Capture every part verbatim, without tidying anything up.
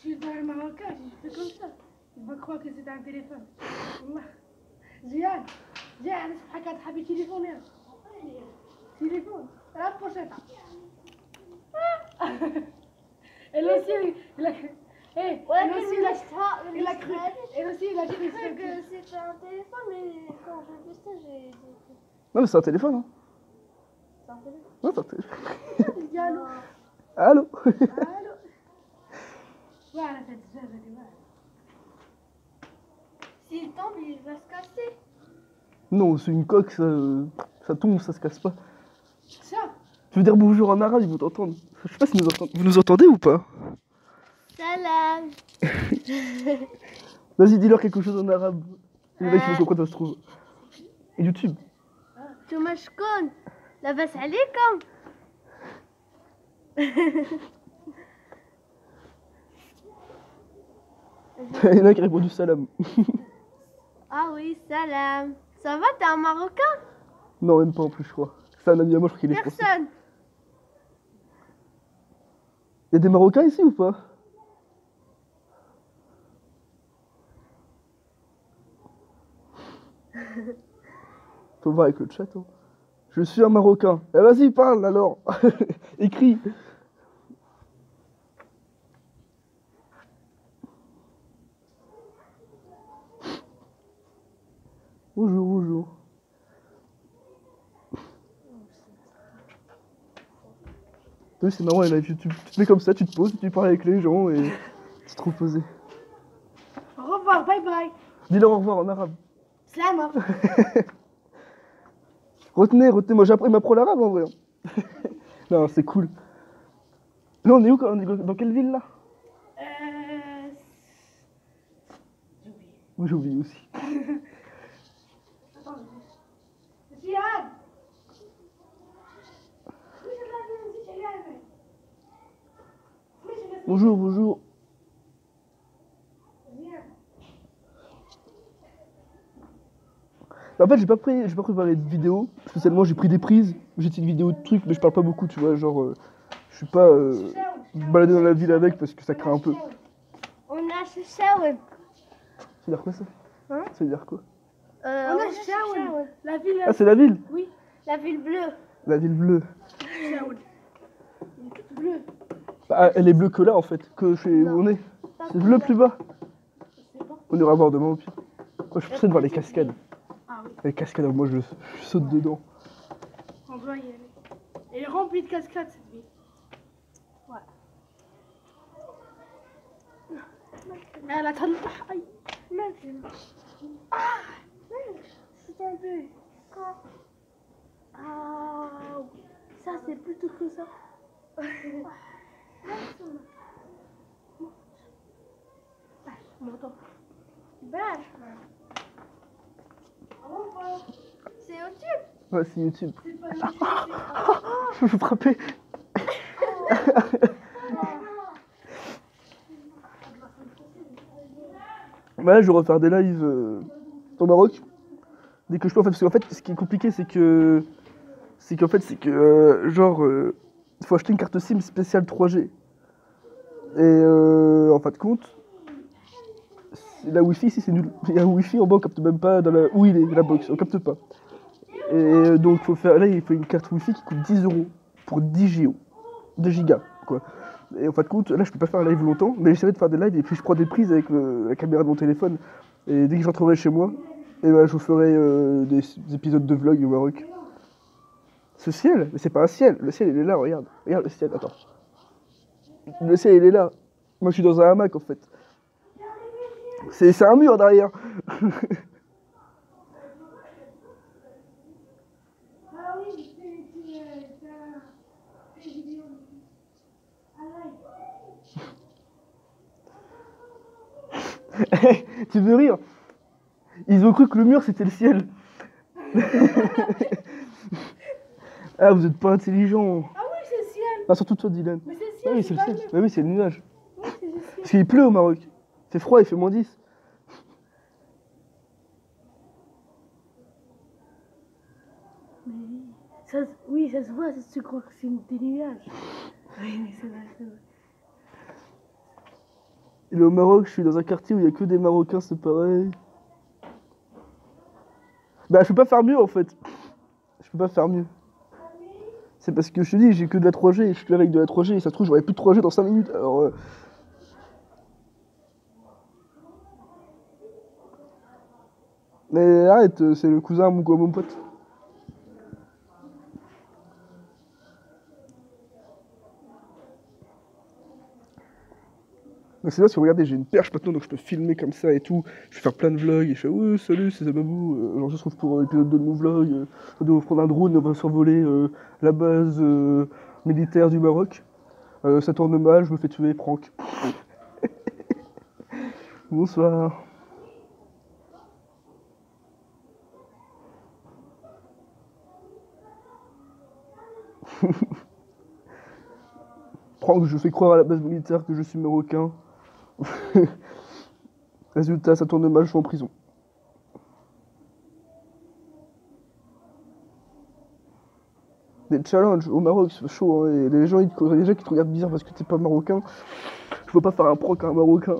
suis dans le Marocain, je fais comme ça. Il va croire que c'est un téléphone. Ziad, Ziad, c'est pas qu'un téléphone. Téléphone, la prochaine. Elle aussi, il a cru. Eh, elle aussi, il a cru. Il a cru. Elle aussi, il a cru que c'était un téléphone, mais quand j'ai vu ça, j'ai dit. Non, mais c'est un téléphone, hein. C'est un téléphone. Non, c'est un téléphone. Il dit allô. Allô. Allô. Voilà, cette chose, elle est mal. S'il tombe, il va se casser. Non, c'est une coque, ça, ça tombe, ça se casse pas. Ça. Tu veux dire bonjour en arabe, ils vont t'entendre. Je sais pas si nous entendent. Vous nous entendez ou pas? Salam. Vas-y, dis-leur quelque chose en arabe. Les mecs, ils vont comprendre, ça se trouve. Et YouTube. Thomas شكون لاباس عليكم Il y en a qui répondent du salam. Ah oui, salam. Ça va, t'es un Marocain? Non, même pas en plus, je crois. C'est un ami à moi, je crois qu'il est français. Personne. Il y a des Marocains ici ou pas? Faut voir avec le chat. Hein. Je suis un Marocain. Eh vas-y, parle alors. Écris. Bonjour, bonjour. Oui, c'est marrant, là, tu, tu, tu te mets comme ça, tu te poses, tu parles avec les gens et tu te trouves posé. Au revoir, bye bye. Dis-leur au revoir en arabe. Salam. Retenez, retenez, moi j'ai appris, il m'apprend l'arabe en vrai. Non, c'est cool. Là, on est où quand on est dans quelle ville là? Euh. J'ai oublié. Moi j'ai oublié aussi. Attends, Ziad. Bonjour, bonjour. En fait, j'ai pas pris, j'ai pas préparé de vidéo. Spécialement, j'ai pris des prises. J'ai fait une vidéo de trucs, mais je parle pas beaucoup, tu vois. Genre, euh, je suis pas euh, baladé dans la ville avec parce que ça craint un peu. On a Chouchaouen. Ça veut dire quoi ça? Hein? Ça veut dire quoi? Euh, On on a a Chouchaouen. Chouchaouen. La ville. Ah, c'est la ville? Oui, La ville bleue. La ville bleue. Chouchaouen. Elle est toute bleue. Bah, elle est bleue que là en fait, que chez où on est. C'est bleu plus bas. On ira voir demain au pire. Moi, je suis pressé de voir les cascades. Ah oui, Les cascades, moi je, je saute dedans. on doit y aller. Elle est remplie de cascades cette ville. Ouais. Elle attend le aïe. Ah, je suis tombée. Ah, ça c'est plutôt que ça. C'est YouTube. Ouais, c'est YouTube. C'est pas YouTube, c'est Je vais vous frapper. Bah là, je vais refaire des lives euh, au Maroc. Dès que je peux, en fait, parce qu'en fait, ce qui est compliqué, c'est que. C'est qu'en fait, c'est que. Euh, genre. Euh, il faut acheter une carte SIM spéciale trois G. Et euh, en fin de compte. La Wi-Fi ici, c'est nul. Il y a un Wi-Fi en bas, on capte même pas dans la. Où il est, la box, on capte pas. Et euh, donc, faut faire. Là, il faut une carte Wi-Fi qui coûte dix euros pour dix giga. deux gigas, quoi. Et en fin de compte, là, je peux pas faire un live longtemps, mais j'essaierai de faire des lives et puis je prends des prises avec le- la caméra de mon téléphone. Et dès que je rentrerai chez moi, et ben, je vous ferai euh, des, des épisodes de vlog au Maroc. Ce ciel, mais c'est pas un ciel, le ciel il est là, regarde. Regarde le ciel, attends. Le ciel il est là. Moi je suis dans un hamac en fait. C'est c'est un mur derrière. Ah oui, c'est c'est un vidéo. Tu veux rire? Ils ont cru que le mur c'était le ciel. Ah, vous êtes pas intelligent. Ah oui, c'est le ciel. Ah, surtout toi, Dylan. Mais c'est le Ah ciel. oui, c'est le pas ciel. le- Ah oui, c'est le nuage. Oui, c'est le ciel. Parce qu'il pleut au Maroc. C'est froid, il fait moins dix. Mais ça, se- oui, ça se voit, tu crois que c'est une- des nuages. Oui, mais c'est vrai, c'est vrai. Il est au Maroc, je suis dans un quartier où il y a que des Marocains, c'est pareil. Bah, je peux pas faire mieux en fait. Je peux pas faire mieux. C'est parce que je te dis, j'ai que de la trois G, je suis là avec de la trois G, et ça se trouve, j'aurai plus de trois G dans cinq minutes. Alors. Euh... Mais arrête, euh, c'est le cousin à mon, à mon pote. Donc c'est là, si vous regardez, j'ai une perche maintenant, donc je peux filmer comme ça et tout. Je vais faire plein de vlogs, et je fais ouais, salut, c'est Zababou. Euh, genre, je se trouve pour l'épisode deux de mon vlog. Euh, on doit prendre un drone, on va survoler euh, la base euh, militaire du Maroc. Euh, ça tourne mal, je me fais tuer, prank. Bonsoir. Prank, je fais croire à la base militaire que je suis marocain. Résultat, ça tourne mal, je suis en prison. Des challenges au Maroc, c'est chaud, hein, et les gens, ils te, les gens qui te regardent bizarre parce que t'es pas marocain. Je peux pas faire un prank à un marocain.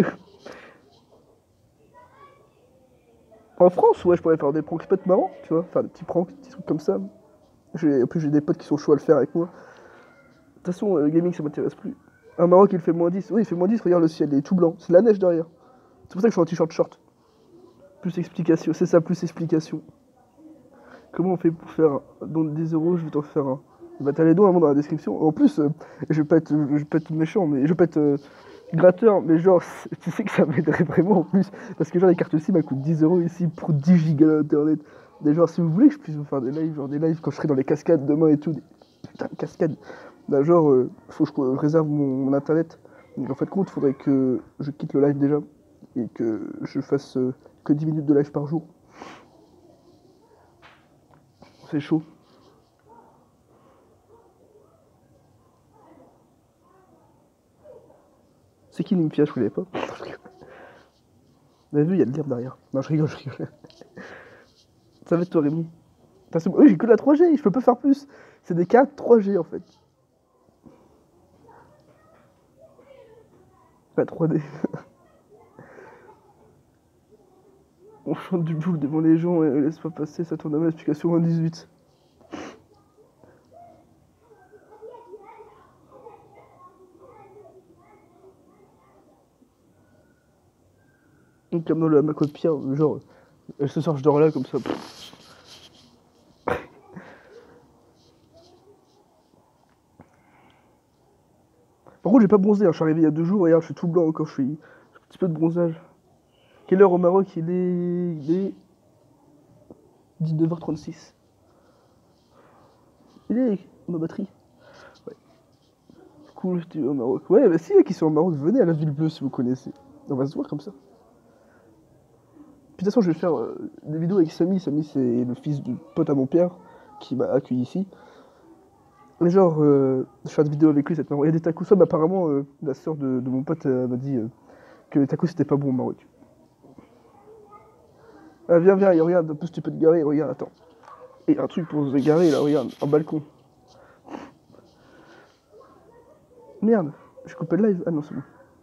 En France, ouais, je pourrais faire des pranks peut-être marrants, tu vois, faire des petits pranks, des petits trucs comme ça. En plus, j'ai des potes qui sont chauds à le faire avec moi. De toute façon, le gaming, ça m'intéresse plus. Un Maroc, il fait moins dix. Oui, il fait moins dix, regarde le ciel, il est tout blanc. C'est de la neige derrière. C'est pour ça que je suis en t-shirt short. Plus explication, c'est ça, plus explication. Comment on fait pour faire un don de dix euros? Je vais t'en faire un. Bah, t'as les dons avant dans la description. En plus, euh, je vais pas être, je vais pas être méchant, mais je vais pas être euh, gratteur, mais genre, tu sais que ça m'aiderait vraiment en plus. Parce que genre, les cartes SIM, elles coûtent dix euros ici pour dix gigas d'internet. Mais genre, si vous voulez que je puisse vous faire des lives, genre des lives quand je serai dans les cascades demain et tout. Des... Putain, cascades. Bah, genre, euh, faut que je réserve mon, mon internet. Donc en fait, compte, faudrait que je quitte le live déjà. Et que je fasse euh, que dix minutes de live par jour. C'est chaud. C'est qui Nymphia? Je connais pas. Vous avez vu, il y a de l'herbe derrière. Non, je rigole, je rigole. Ça va être toi, Rémi. Oui, j'ai que la trois G, je peux pas faire plus. C'est des cartes trois G en fait. La trois D. On chante du bouffe devant les gens et laisse pas passer, ça tourne à ma explication en dix-huit. Comme dans le hamac de pierre, genre, ce soir je dors là comme ça. Par contre, j'ai pas bronzé, hein. Je suis arrivé il y a deux jours, regarde, je suis tout blanc encore, je suis un petit peu de bronzage. Quelle heure au Maroc? Il est. Il est. dix-neuf heures trente-six. Il est. Ma batterie. Ouais. Cool, tu es au Maroc. Ouais, bah si, il y a qui sont au Maroc, venez à la Ville Bleue si vous connaissez. On va se voir comme ça. Puis de toute façon, je vais faire euh, des vidéos avec Samy. Samy, c'est le fils du pote à mon père qui m'a accueilli ici. Et genre, euh, je fais des vidéos avec lui, c'est marrant. Il y a des tacos, mais apparemment, euh, la soeur de, de mon pote euh, m'a dit euh, que les tacos c'était pas bon au Maroc. Ah, viens, viens, et regarde, un peu si tu peux te garer, regarde, attends. Et un truc pour se garer là, regarde, un balcon. Merde, j'ai coupé le live. Ah non, c'est bon.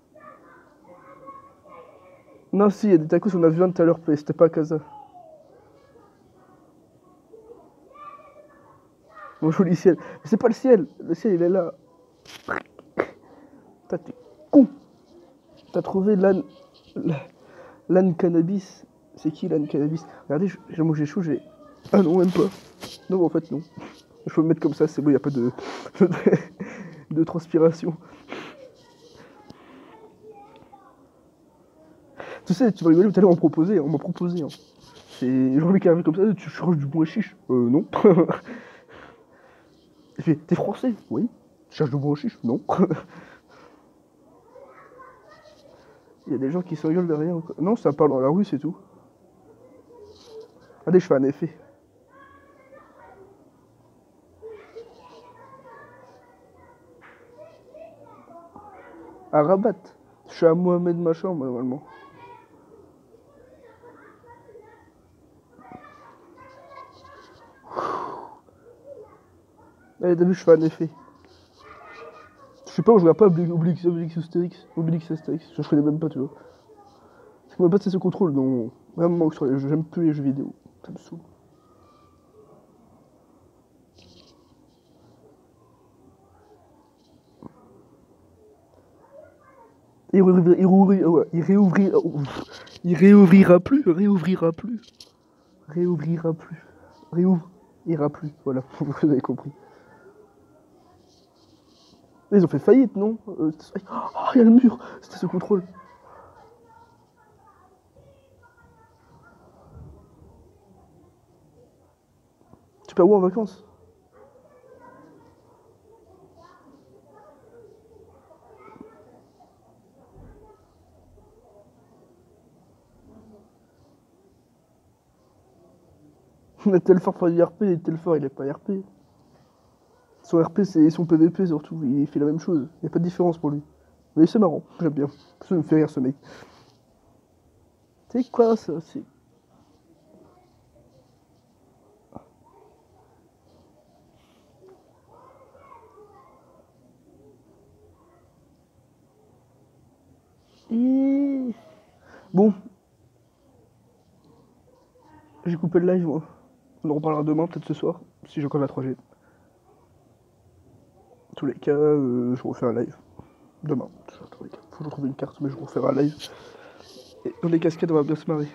Non, si, il y a des tacos, on a vu un tout à l'heure, c'était pas à Casa. Mon joli ciel. Mais c'est pas le ciel, le ciel il est là. T'as t'es con. T'as trouvé l'âne. L'âne cannabis. C'est qui l'âne cannabis? Regardez, j'ai mangé chaud, j'ai. Ah non, même pas. Non, en fait, non. Je peux me mettre comme ça, c'est bon, y a pas de. de transpiration. Tu sais, tu vas rigoler, tout à l'heure on proposait, on m'a proposé. Hein. C'est genre le mec qui arrive comme ça, tu changes du bois chiche? Euh, non. Il fait, t'es français? Oui. Tu cherches du bois chiche? Non. Il y a des gens qui se rigolent derrière. Non, ça parle dans la rue, c'est tout. Allez, je fais un effet. À Rabat. Je suis à Mohamed Machin, normalement. Allez, t'as vu, je fais un effet. Je sais pas, je regarde pas Obli- Obélix, Obélix, Astérix, Obélix, Astérix, je connais même pas, tu vois. C'est qu'on m'a pas de ce contrôle, donc vraiment que sur les jeux, j'aime plus les jeux vidéo, ça me saoule. Il, réouvri- il, réouvri- ouais, il, réouvri- ouf. Il réouvrira plus, réouvrira plus, réouvrira plus, réouvrira plus, voilà, vous avez compris. Ils ont fait faillite, non? euh, Oh, il y a le mur, c'était ce contrôle. Tu pars où en vacances? On a tel fort pour du R P et tel fort il est pas R P. Son R P c'est son P V P surtout, il fait la même chose, il n'y a pas de différence pour lui. Mais c'est marrant, j'aime bien. Ça me fait rire ce mec. C'est quoi ça? C'est. Et... Bon. J'ai coupé le live moi. On en reparlera demain, peut-être ce soir, si j'ai encore la trois G. En tous les cas, euh, je refais un live. Demain. Faut que je trouve une carte, mais je refais un live. Et dans les cascades, on va bien se marrer.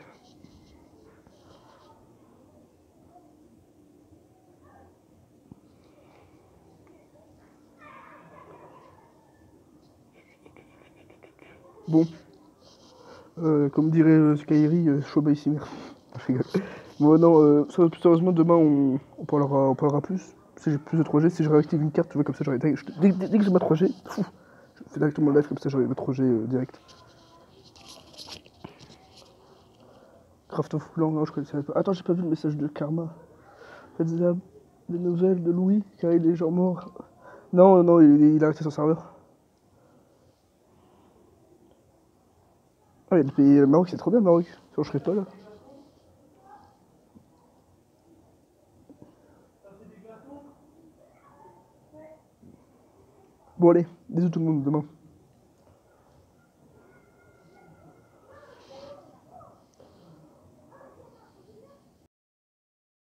Bon. Euh, comme dirait euh, Skyri, euh, Shoba ici, merde. Je rigole. Bon, non, euh, ça, plus sérieusement, demain on, on, parlera, on parlera plus. Si j'ai plus de trois G, si je réactive une carte, tu vois, comme ça, j'aurai. Dès, dès, dès que j'ai ma trois G, fou, je fais directement le live, comme ça, j'aurai ma trois G euh, direct. Craft of Lang, non, je connaissais pas. Attends, j'ai pas vu le message de Karma. Faites des nouvelles de Louis, car il est genre mort. Non, non, il, il a arrêté son serveur. Ah, il y a le pays, le Maroc, c'est trop bien, le Maroc. Sinon, je serais pas là. Bon, allez, bisous tout le monde, demain.